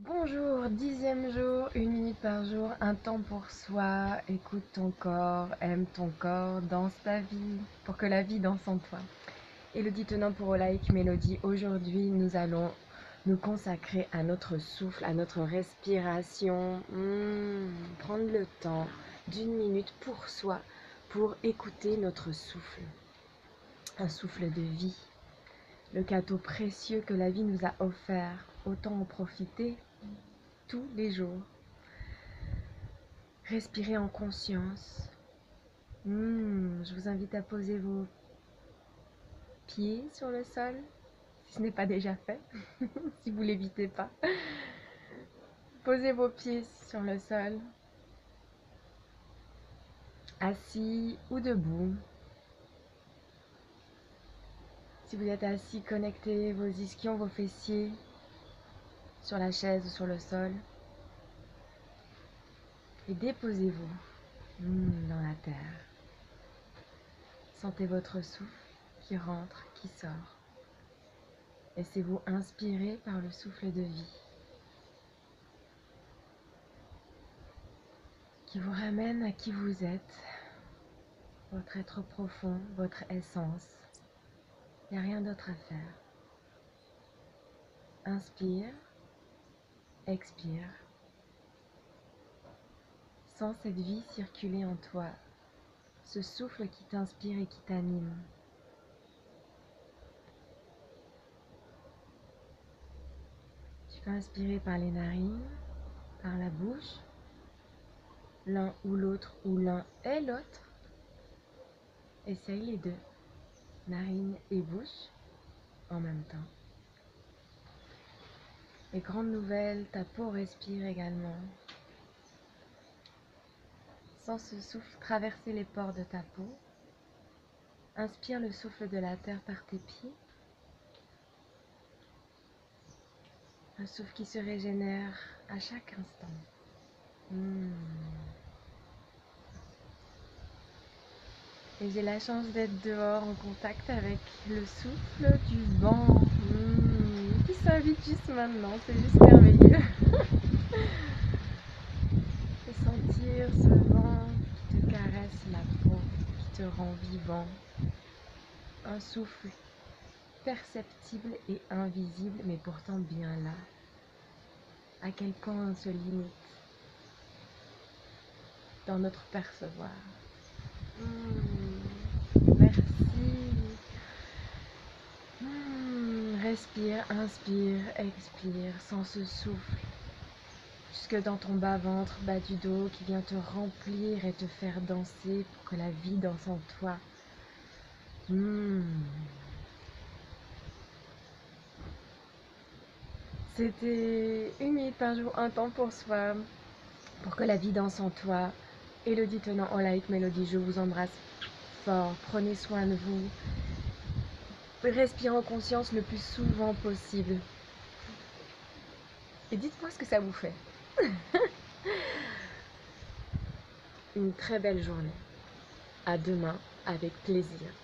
Bonjour, 10e jour, 1 minute par jour, un temps pour soi, écoute ton corps, aime ton corps, danse ta vie, pour que la vie danse en toi. Élodie Tenant pour Olaïque Mélodie, aujourd'hui nous allons nous consacrer à notre souffle, à notre respiration, prendre le temps d'1 minute pour soi, pour écouter notre souffle, un souffle de vie, le cadeau précieux que la vie nous a offert, autant en profiter tous les jours. Respirez en conscience. Je vous invite à poser vos pieds sur le sol, si ce n'est pas déjà fait, si vous ne l'évitez pas. Posez vos pieds sur le sol, assis ou debout. Si vous êtes assis, connectez vos ischions, vos fessiers sur la chaise ou sur le sol. Et déposez-vous dans la terre. Sentez votre souffle qui rentre, qui sort. Laissez-vous inspirer par le souffle de vie qui vous ramène à qui vous êtes, votre être profond, votre essence. Il n'y a rien d'autre à faire. Inspire, expire. Sens cette vie circuler en toi, ce souffle qui t'inspire et qui t'anime. Tu peux inspirer par les narines, par la bouche, l'un ou l'autre ou l'un et l'autre. Essaye les deux, narines et bouche, en même temps. Et grande nouvelle, ta peau respire également. Sens ce souffle traverser les pores de ta peau. Inspire le souffle de la terre par tes pieds. Un souffle qui se régénère à chaque instant. Et j'ai la chance d'être dehors en contact avec le souffle du vent qui s'invite juste maintenant. C'est juste merveilleux. Et sentir ce vent qui te caresse la peau, qui te rend vivant. Un souffle perceptible et invisible, mais pourtant bien là. À quel point on se limite dans notre percevoir. Merci. Respire, inspire, expire, sans ce souffle. Jusque dans ton bas-ventre, bas du dos, qui vient te remplir et te faire danser pour que la vie danse en toi. C'était 1 minute par jour, un temps pour soi, pour que la vie danse en toi. Élodie Tenant en Olaïque Mélodie, je vous embrasse fort. Prenez soin de vous. Respirez en conscience le plus souvent possible. Et dites-moi ce que ça vous fait. Une très belle journée. À demain avec plaisir.